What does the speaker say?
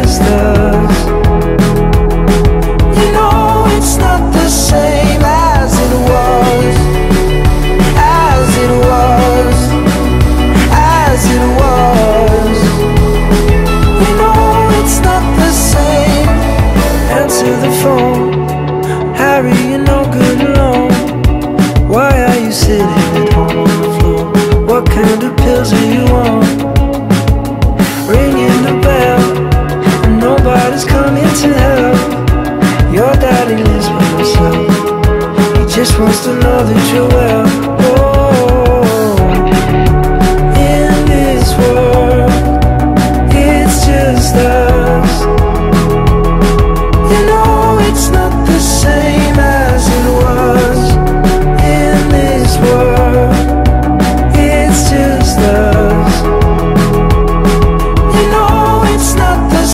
just us. You know it's not the same as it was, as it was, as it was. You know it's not the same. Answer the phone, Harry, you're no good alone. Why are you sitting at home on the floor? What kind of pills are you on? Ringing the bell, and nobody's coming to help. Your daddy lives by himself, he just wants to know that you're well. Oh, in this world, it's just us.